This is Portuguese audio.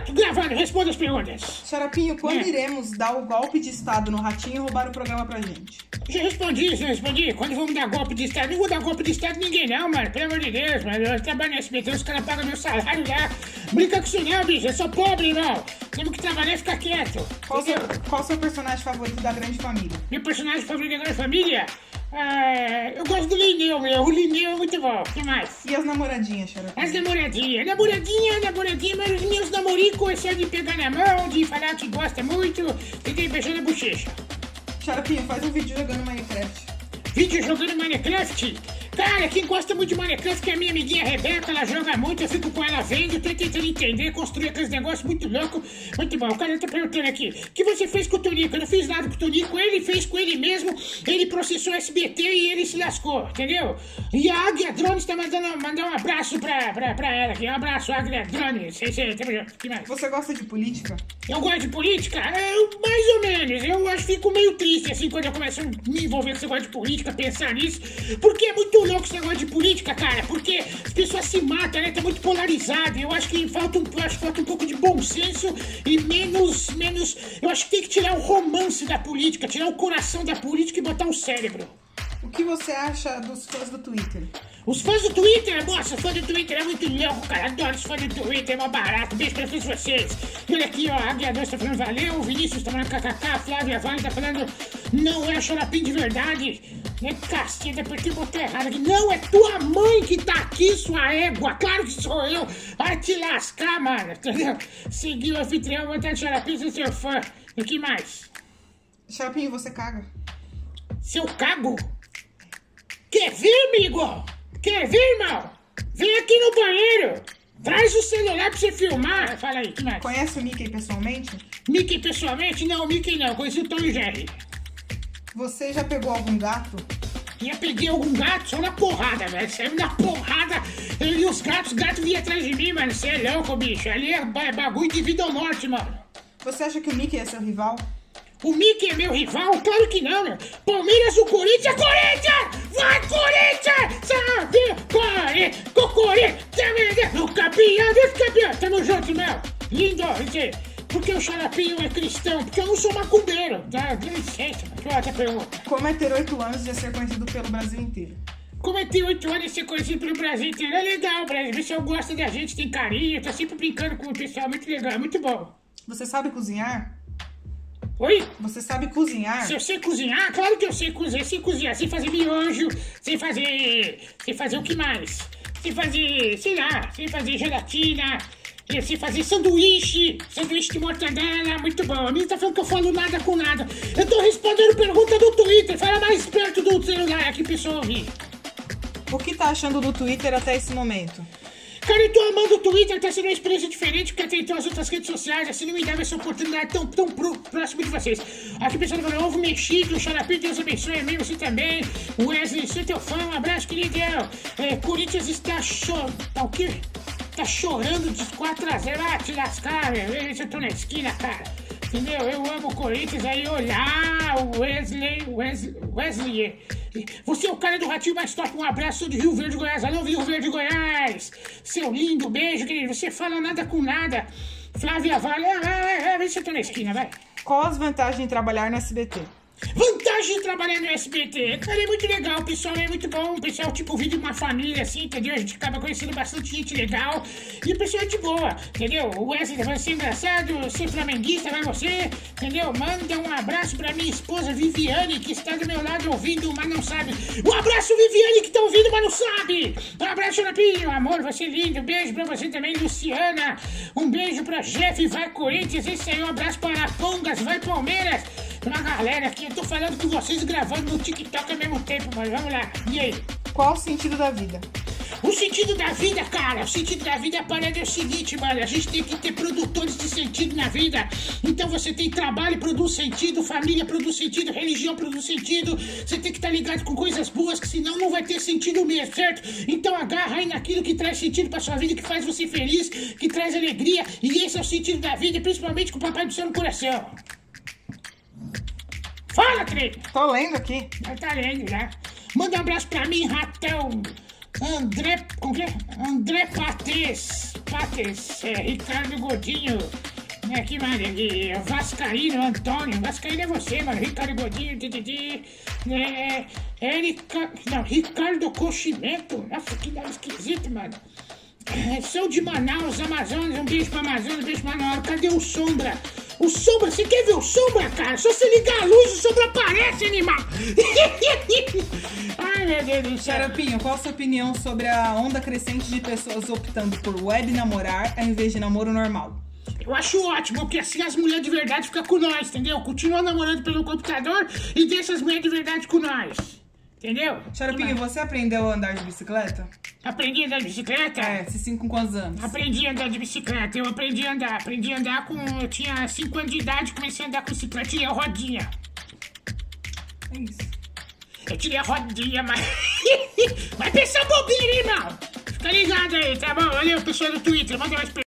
tô gravando, responda as perguntas. Xaropinho, quando iremos dar o golpe de Estado no Ratinho e roubar o programa pra gente? Já respondi. Quando vamos dar golpe de Estado? Não vou dar golpe de Estado em ninguém não, mano. Pelo amor de Deus, mano. Eu trabalho no SBT, os caras pagam meu salário lá. Brinca com isso não, bicho. Eu sou pobre, irmão. Temos que trabalhar e ficar quieto. Qual o seu personagem favorito da Grande Família? Meu personagem favorito da Grande Família? Eu gosto do Lineu, meu. O Lineu é muito bom. O que mais? E as namoradinhas, Xaropinho? As namoradinhas, mas os meus namoricos é só de pegar na mão, de falar que gosta muito e de beijar na bochecha. Xaropinho, faz um vídeo jogando Minecraft. Vídeo jogando Minecraft? Cara, quem gosta muito de Minecraft é a minha amiguinha Rebeca, ela joga muito, eu fico com ela vendo, tô tentando entender, construir aqueles negócios muito loucos. Muito bom, o cara tá perguntando aqui, o que você fez com o Tonico? Eu não fiz nada com o Tonico, ele fez com ele mesmo, ele processou SBT e ele se lascou, entendeu? E a Águia Drones tá mandando um abraço pra ela aqui, um abraço, Águia Drones, que mais? Você gosta de política? Eu gosto de política? Mais ou menos, eu acho que fico meio triste assim quando eu começo a me envolver com esse negócio de política, pensar nisso, porque é muito louco esse negócio de política, cara, porque as pessoas se matam, né? Tá muito polarizado. Eu acho que falta um pouco de bom senso e menos. Eu acho que tem que tirar o romance da política, tirar o coração da política e botar o cérebro. O que você acha dos fãs do Twitter? Os fãs do Twitter, nossa, os fãs do Twitter é muito louco, cara. Adoro os fãs do Twitter, é mó barato. Beijo pra todos vocês. E olha aqui, ó, a Águia 2 tá falando valeu, o Vinícius tá falando kkk, a Flávia Vale tá falando não é Xaropinho de verdade. É caceta, porque eu botei errado aqui. Não, é tua mãe que tá aqui, sua égua. Claro que sou eu. Vai te lascar, mano, entendeu? Seguir o anfitrião, vontade de Xaropinho, ser seu fã. E que mais? Xaropinho, você caga? Se eu cago? Quer vir, amigo? Quer vir, irmão? Vem aqui no banheiro. Traz o celular pra você filmar. Fala aí, que mais? Conhece o Mickey pessoalmente? Mickey pessoalmente? Não, Mickey não. Conheci o Tom e Jerry. Você já pegou algum gato? Já peguei algum gato só na porrada, velho. Saiu na porrada. E os gatos vinham atrás de mim, mano. Você é louco, bicho. Ali é bagulho de vida ou morte, mano. Você acha que o Mickey é seu rival? O Mickey é meu rival? Claro que não, meu. Palmeiras ou Corinthians? Corinthians! Vai, Corinthians! Sabe? Corinthians! O campeão dos campeões! Tamo junto, meu. Lindo, porque o Xaropinho é cristão? Porque eu não sou macumbeiro. Dá licença, mas que outra pergunta. Como é ter 8 anos e ser conhecido pelo Brasil inteiro? Como é ter 8 anos e ser conhecido pelo Brasil inteiro? É legal, Brasil. O pessoal gosta da gente, tem carinho, tá sempre brincando com o pessoal. Muito legal, é muito bom. Você sabe cozinhar? Oi? Você sabe cozinhar? Se eu sei cozinhar? Claro que eu sei cozinhar. Sei cozinhar, sei fazer miojo, sei fazer o que mais? Sei fazer, sei lá, sei fazer gelatina, sei fazer sanduíche de mortadela, muito bom. A menina tá falando que eu falo nada com nada. Eu tô respondendo pergunta do Twitter, fala mais perto do celular aqui, pessoal ouvir. O que tá achando do Twitter até esse momento? Cara, eu tô amando o Twitter, tá sendo uma experiência diferente porque tem as outras redes sociais, assim não me dava essa oportunidade tão próximo de vocês. Aqui pessoal falando, ovo mexido, o Xaropinho, Deus abençoe, amém, você também. Wesley, sou teu fã, um abraço, querido. Corinthians está o quê? Tá chorando de 4-0, te lascar, eu tô na esquina, cara. Entendeu? Eu amo o Corinthians, aí olá, Wesley. Você é o cara do Ratinho mais top, um abraço, sou de Rio Verde, Goiás. Alô, Rio Verde, Goiás. Seu lindo, beijo, querido. Você fala nada com nada. Flávia Vale, vem você tá na esquina, vai. Qual as vantagens de trabalhar no SBT? Vantagem de trabalhar no SBT, cara, é muito legal, o pessoal é muito bom, o pessoal tipo vive de uma família assim, entendeu? A gente acaba conhecendo bastante gente legal e o pessoal é de boa, entendeu? O Wesley vai ser engraçado, ser flamenguista, vai você, entendeu? Manda um abraço pra minha esposa Viviane, que está do meu lado ouvindo, mas não sabe. Um abraço, Viviane, que tá ouvindo, mas não sabe. Um abraço, Xaropinho, amor, você é lindo, beijo pra você também, Luciana. Um beijo pra Jeff, vai Corinthians, esse aí, um abraço para Arapongas, vai Palmeiras. Uma galera aqui, eu tô falando com vocês gravando no TikTok ao mesmo tempo, mas vamos lá. E aí? Qual o sentido da vida? O sentido da vida, cara, o sentido da vida, a parada é o seguinte, mano, a gente tem que ter produtores de sentido na vida. Então você tem trabalho, produz sentido, família produz sentido, religião produz sentido. Você tem que estar ligado com coisas boas, que senão não vai ter sentido mesmo, certo? Então agarra aí naquilo que traz sentido pra sua vida, que faz você feliz, que traz alegria. E esse é o sentido da vida, principalmente com o Papai do Céu no coração. Fala, Treino! Tô lendo aqui. Tá lendo, né? Manda um abraço pra mim, ratão. Como que é? André Pates, Ricardo Godinho, aqui, mano, Vascaíno, Antônio, Vascaíno é você, mano, Ricardo Godinho, Ricardo Cochimento, nossa, que nome esquisito, mano. São de Manaus, Amazonas, um beijo pra Amazonas, um beijo pra Manaus. Cadê o Sombra? O Sombra, você quer ver o Sombra, cara? Só você ligar a luz, o Sombra aparece, animal! Ai, meu Deus do céu. Xaropinho, qual a sua opinião sobre a onda crescente de pessoas optando por web namorar ao invés de namoro normal? Eu acho ótimo, porque assim as mulheres de verdade ficam com nós, entendeu? Continua namorando pelo computador e deixa as mulheres de verdade com nós. Entendeu? Xaropinho, você aprendeu a andar de bicicleta? Aprendi a andar de bicicleta? Se sim, com quantos anos? Aprendi a andar de bicicleta, eu aprendi a andar eu tinha 5 anos de idade, comecei a andar com bicicleta, tirei a rodinha. É isso. Eu tirei a rodinha, mas... Vai pensar bobeira, hein, irmão? Fica ligado aí, tá bom? Valeu, pessoal do Twitter, manda mais